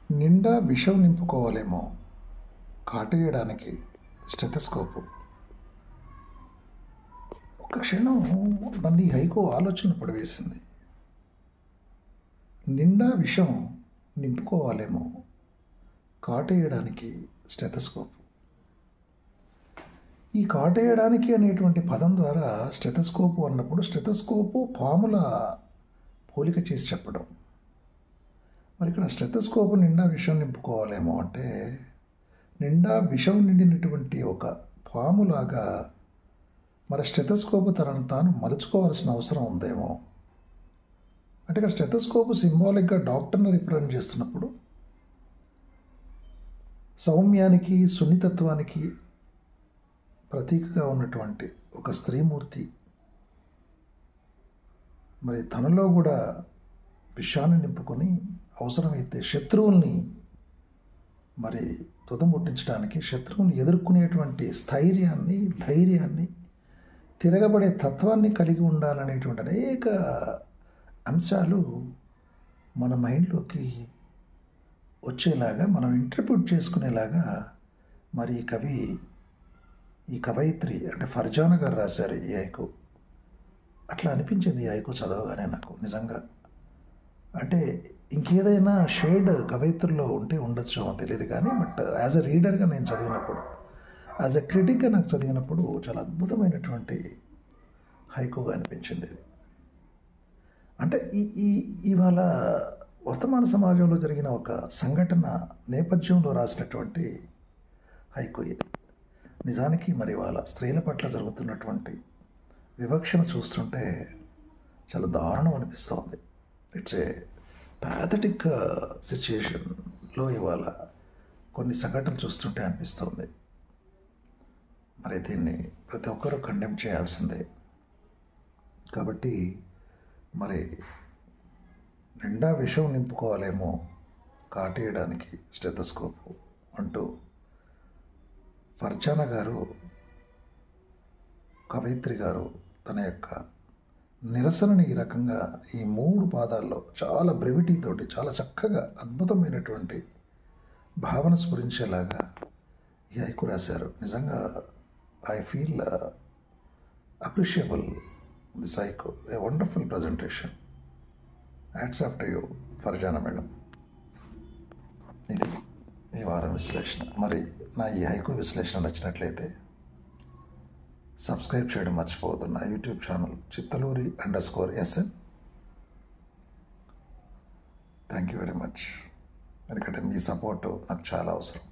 నిండా విషం నింపుకోవాలేమో కాటేయడానికి స్టెథోస్కోపు. ఒక క్షణం నన్ను ఈ హైకో ఆలోచన పడివేసింది. నిండా విషం నింపుకోవాలేమో కాటేయడానికి స్టెథోస్కోపు. ఈ కాటేయడానికి అనేటువంటి పదం ద్వారా స్టెథోస్కోపు అన్నప్పుడు స్టెథోస్కోపు పాముల పోలిక చేసి చెప్పడం. మరి ఇక్కడ స్టెథోస్కోపు నిండా విషం నింపుకోవాలేమో అంటే నిండా విషం నిండినటువంటి ఒక పాములాగా మరి స్టెథోస్కోపు తనను తాను మలుచుకోవాల్సిన అవసరం ఉందేమో. అంటే ఇక్కడ స్టెథోస్కోపు సింబాలిక్గా డాక్టర్ని రిప్రజెంట్ చేస్తున్నప్పుడు సౌమ్యానికి సున్నితత్వానికి ప్రతీకగా ఉన్నటువంటి ఒక స్త్రీమూర్తి మరి తనలో కూడా విషాన్ని నింపుకొని అవసరమైతే శత్రువుల్ని మరి తుదముట్టించడానికి, శత్రువుని ఎదుర్కొనేటువంటి స్థైర్యాన్ని, ధైర్యాన్ని, తిరగబడే తత్వాన్ని కలిగి ఉండాలనేటువంటి అనేక అంశాలు మన మైండ్లోకి వచ్చేలాగా, మనం ఇంటర్ప్రిట్ చేసుకునేలాగా మరి ఈ కవయిత్రి అంటే ఫర్జానా గారు రాశారు ఈ హైకు. అట్లా అనిపించింది ఈ హైకు చదవగానే నాకు నిజంగా. అంటే ఇంకేదైనా షేడ్ కవయిత్రుల్లో ఉంటే ఉండొచ్చు తెలియదు కానీ, బట్ యాజ్ ఎ రీడర్గా నేను చదివినప్పుడు, యాజ్ ఎ క్రిటిక్గా నాకు చదివినప్పుడు చాలా అద్భుతమైనటువంటి హైకుగా అనిపించింది. అంటే ఇవాళ వర్తమాన సమాజంలో జరిగిన ఒక సంఘటన నేపథ్యంలో రాసినటువంటి హైకు ఇది. నిజానికి మరి ఇవాళ స్త్రీల పట్ల జరుగుతున్నటువంటి వివక్షను చూస్తుంటే చాలా దారుణం అనిపిస్తుంది. ఇట్స్ ఏ ప్యాథటిక్ సిచ్యుయేషన్లో ఇవాళ కొన్ని సంఘటనలు చూస్తుంటే అనిపిస్తుంది. మరి దీన్ని ప్రతి ఒక్కరూ కండెమ్ చేయాల్సిందే. కాబట్టి మరి నిండా విషం నింపుకోవాలేమో కాటేయడానికి స్టెథోస్కోపు అంటూ ఫర్జానా గారు, కవయిత్రి గారు తన యొక్క నిరసనని ఈ రకంగా ఈ 3 పాదాల్లో చాలా బ్రెవిటీతోటి చాలా చక్కగా అద్భుతమైనటువంటి భావన స్ఫురించేలాగా ఈ హైకు రాశారు. నిజంగా I feel appreciable this haiku, a wonderful presentation. Hats off to you Farzana madam. ఇది ఈ వారం విశ్లేషణ. మరి నా ఈ హైకు విశ్లేషణ నచ్చినట్లయితే సబ్స్క్రైబ్ చేయడం మర్చిపోవద్దు. నా యూట్యూబ్ ఛానల్ చిత్తలూరి_SN. Thank you very much. ఎందుకంటే మీ సపోర్టు నాకు చాలా అవసరం.